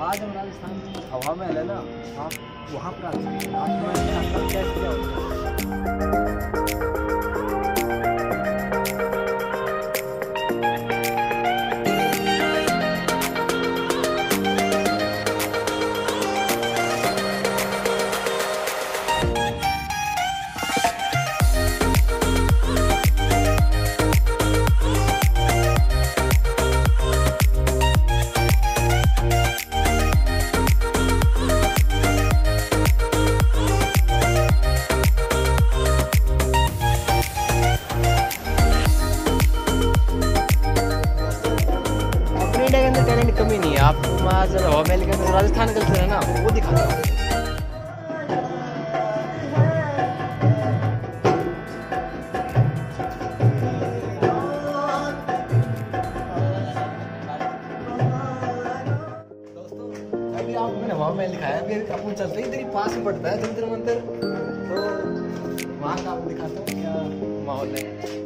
आज हम राजस्थान की हवा महल है ना, आप वहाँ पर आ सकते हैं। आज मैं कैसे क्या होता है। इंडिया के अंदर टैलेंट कमी नहीं है। आपको मैं आज हवा महल के अंदर राजस्थान कल्चर है ना वो दिखाता हूँ। दोस्तों अभी आपको मैंने हवा महल दिखाया, अभी अपन चलते ही इधर ही पास ही पड़ता है जंतर मंतर, तो वहाँ का आपको दिखाता हूँ क्या माहौल है।